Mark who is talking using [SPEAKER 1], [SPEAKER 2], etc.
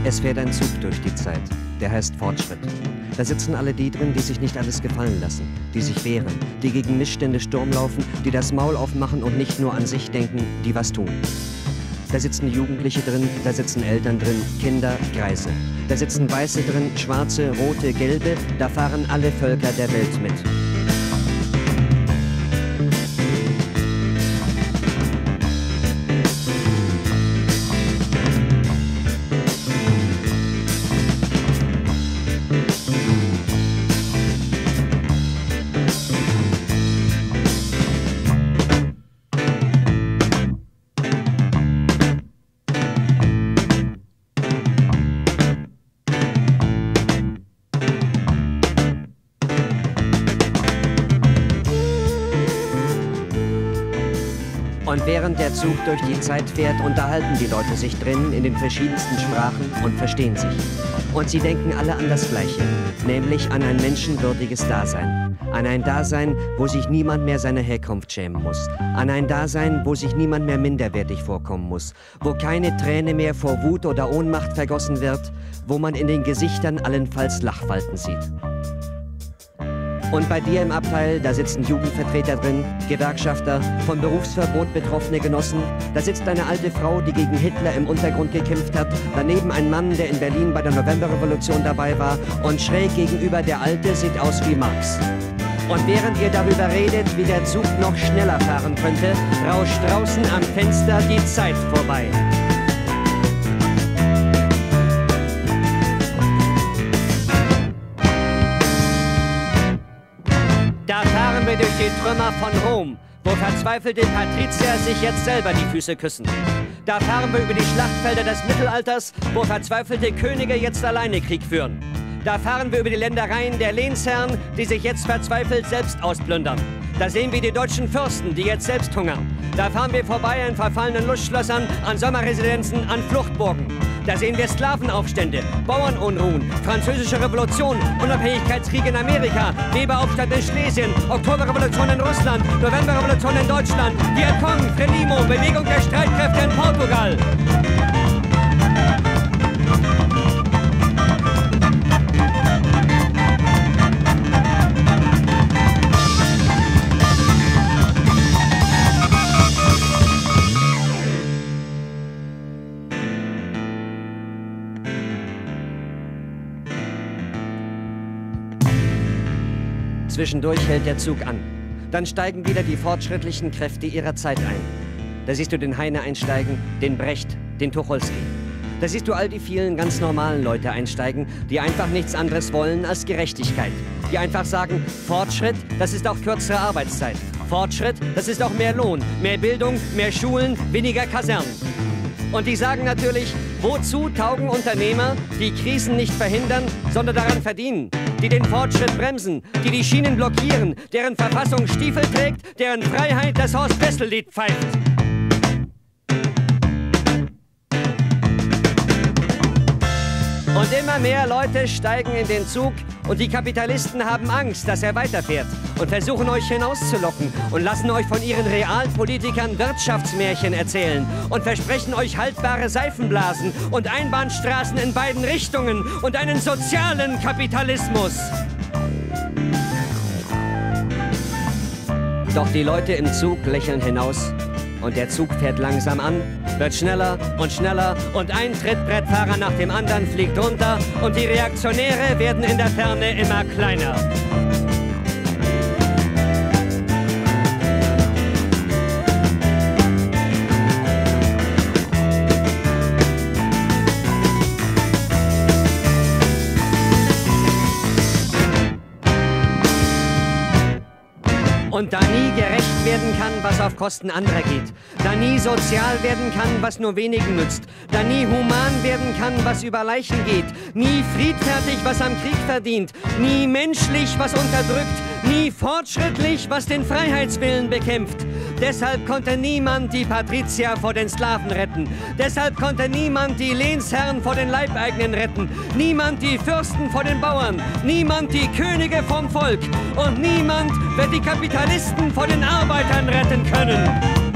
[SPEAKER 1] Es fährt ein Zug durch die Zeit, der heißt Fortschritt. Da sitzen alle die drin, die sich nicht alles gefallen lassen, die sich wehren, die gegen Missstände Sturm laufen, die das Maul aufmachen und nicht nur an sich denken, die was tun. Da sitzen Jugendliche drin, da sitzen Eltern drin, Kinder, Greise. Da sitzen Weiße drin, Schwarze, Rote, Gelbe, da fahren alle Völker der Welt mit. Und während der Zug durch die Zeit fährt, unterhalten die Leute sich drin in den verschiedensten Sprachen und verstehen sich. Und sie denken alle an das Gleiche, nämlich an ein menschenwürdiges Dasein. An ein Dasein, wo sich niemand mehr seiner Herkunft schämen muss. An ein Dasein, wo sich niemand mehr minderwertig vorkommen muss. Wo keine Träne mehr vor Wut oder Ohnmacht vergossen wird, wo man in den Gesichtern allenfalls Lachfalten sieht. Und bei dir im Abteil, da sitzen Jugendvertreter drin, Gewerkschafter, von Berufsverbot betroffene Genossen. Da sitzt eine alte Frau, die gegen Hitler im Untergrund gekämpft hat. Daneben ein Mann, der in Berlin bei der Novemberrevolution dabei war. Und schräg gegenüber der Alte sieht aus wie Marx. Und während ihr darüber redet, wie der Zug noch schneller fahren könnte, rauscht draußen am Fenster die Zeit vorbei. Da fahren wir durch die Trümmer von Rom, wo verzweifelte Patrizier sich jetzt selber die Füße küssen. Da fahren wir über die Schlachtfelder des Mittelalters, wo verzweifelte Könige jetzt alleine Krieg führen. Da fahren wir über die Ländereien der Lehnsherren, die sich jetzt verzweifelt selbst ausplündern. Da sehen wir die deutschen Fürsten, die jetzt selbst hungern. Da fahren wir vorbei an verfallenen Lustschlössern, an Sommerresidenzen, an Fluchtburgen. Da sehen wir Sklavenaufstände, Bauernunruhen, französische Revolution, Unabhängigkeitskrieg in Amerika, Weberaufstand in Schlesien, Oktoberrevolution in Russland, Novemberrevolution in Deutschland, Vietcong, Frelimo, Bewegung der Streitkräfte in Portugal. Zwischendurch hält der Zug an. Dann steigen wieder die fortschrittlichen Kräfte ihrer Zeit ein. Da siehst du den Heine einsteigen, den Brecht, den Tucholsky. Da siehst du all die vielen ganz normalen Leute einsteigen, die einfach nichts anderes wollen als Gerechtigkeit. Die einfach sagen, Fortschritt, das ist auch kürzere Arbeitszeit. Fortschritt, das ist auch mehr Lohn, mehr Bildung, mehr Schulen, weniger Kasernen. Und die sagen natürlich, wozu taugen Unternehmer, die Krisen nicht verhindern, sondern daran verdienen? Die den Fortschritt bremsen, die die Schienen blockieren, deren Verfassung Stiefel trägt, deren Freiheit das Horst-Wessel-Lied pfeift. Und immer mehr Leute steigen in den Zug und die Kapitalisten haben Angst, dass er weiterfährt und versuchen euch hinauszulocken und lassen euch von ihren Realpolitikern Wirtschaftsmärchen erzählen und versprechen euch haltbare Seifenblasen und Einbahnstraßen in beiden Richtungen und einen sozialen Kapitalismus. Doch die Leute im Zug lächeln hinaus und der Zug fährt langsam an, wird schneller und ein Trittbrettfahrer nach dem anderen fliegt runter und die Reaktionäre werden in der Ferne immer kleiner. Und da nie gerecht werden kann, was auf Kosten anderer geht, da nie sozial werden kann, was nur wenigen nützt, da nie human werden kann, was über Leichen geht, nie friedfertig, was am Krieg verdient, nie menschlich, was unterdrückt, nie fortschrittlich, was den Freiheitswillen bekämpft. Deshalb konnte niemand die Patrizier vor den Sklaven retten. Deshalb konnte niemand die Lehnsherren vor den Leibeigenen retten. Niemand die Fürsten vor den Bauern. Niemand die Könige vom Volk. Und niemand wird die Kapitalisten vor den Arbeitern retten können.